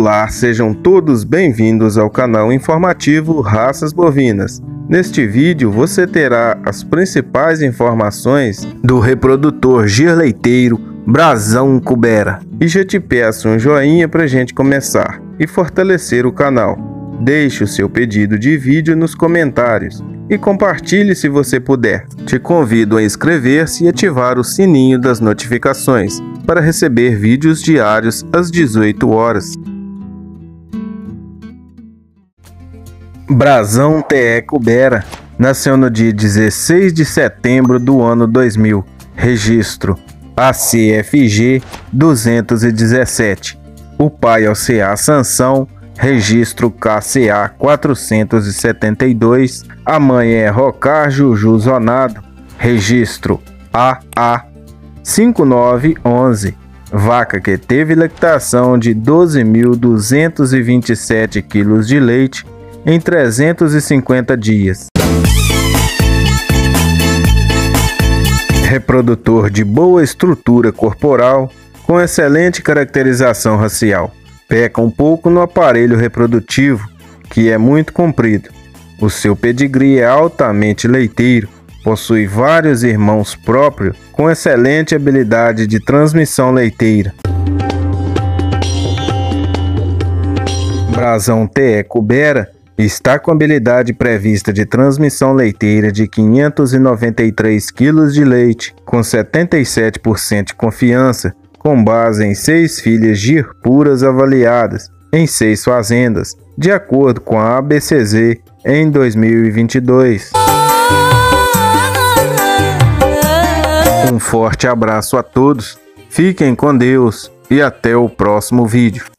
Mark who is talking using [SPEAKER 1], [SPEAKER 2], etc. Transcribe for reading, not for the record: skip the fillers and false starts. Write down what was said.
[SPEAKER 1] Olá, sejam todos bem-vindos ao canal informativo Raças Bovinas. Neste vídeo você terá as principais informações do reprodutor Gir leiteiro Brasão Cubera. E já te peço um joinha pra gente começar e fortalecer o canal. Deixe o seu pedido de vídeo nos comentários e compartilhe se você puder. Te convido a inscrever-se e ativar o sininho das notificações para receber vídeos diários às 18 horas. Brasão TE Cubera nasceu no dia 16 de setembro do ano 2000, registro ACFG 217. O pai é o CA Sansão, registro KCA 472. A mãe é Rocar Juju Zonado, registro AA 5911. Vaca que teve lactação de 12.227 kg de leite em 350 dias. Reprodutor de boa estrutura corporal, com excelente caracterização racial. Peca um pouco no aparelho reprodutivo, que é muito comprido. O seu pedigree é altamente leiteiro. Possui vários irmãos próprios com excelente habilidade de transmissão leiteira. Brasão TE Cubera está com habilidade prevista de transmissão leiteira de 593 kg de leite, com 77% de confiança, com base em 6 filhas Gir puras avaliadas em 6 fazendas, de acordo com a ABCZ em 2022. Um forte abraço a todos, fiquem com Deus e até o próximo vídeo.